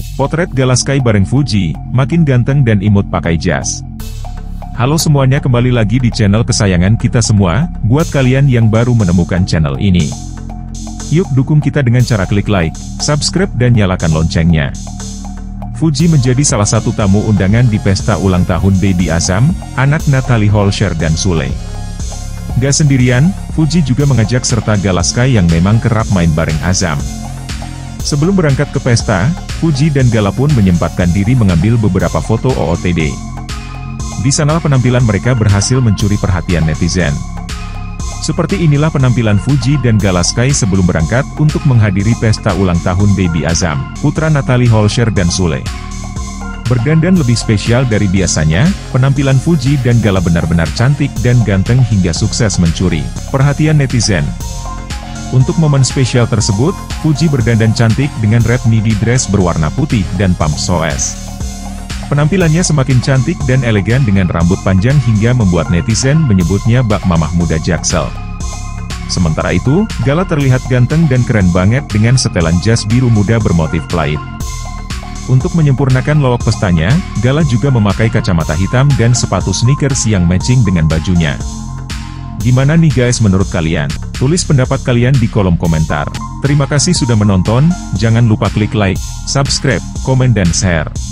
Potret Gala Sky bareng Fuji, makin ganteng dan imut pakai jas. Halo semuanya, kembali lagi di channel kesayangan kita semua. Buat kalian yang baru menemukan channel ini, yuk dukung kita dengan cara klik like, subscribe dan nyalakan loncengnya. Fuji menjadi salah satu tamu undangan di pesta ulang tahun Baby Azam, anak Natalie Holscher dan Sule. Gak sendirian, Fuji juga mengajak serta Gala Sky yang memang kerap main bareng Azam. Sebelum berangkat ke pesta, Fuji dan Gala pun menyempatkan diri mengambil beberapa foto OOTD. Di sanalah penampilan mereka berhasil mencuri perhatian netizen. Seperti inilah penampilan Fuji dan Gala Sky sebelum berangkat untuk menghadiri pesta ulang tahun Baby Azam, putra Natalie Holscher dan Sule. Berdandan lebih spesial dari biasanya, penampilan Fuji dan Gala benar-benar cantik dan ganteng hingga sukses mencuri perhatian netizen. Untuk momen spesial tersebut, Fuji berdandan cantik dengan red midi dress berwarna putih dan pump soles. Penampilannya semakin cantik dan elegan dengan rambut panjang hingga membuat netizen menyebutnya bak mamah muda Jaksel. Sementara itu, Gala terlihat ganteng dan keren banget dengan setelan jas biru muda bermotif plaid. Untuk menyempurnakan look pestanya, Gala juga memakai kacamata hitam dan sepatu sneakers yang matching dengan bajunya. Gimana nih guys menurut kalian? Tulis pendapat kalian di kolom komentar. Terima kasih sudah menonton, jangan lupa klik like, subscribe, komen dan share.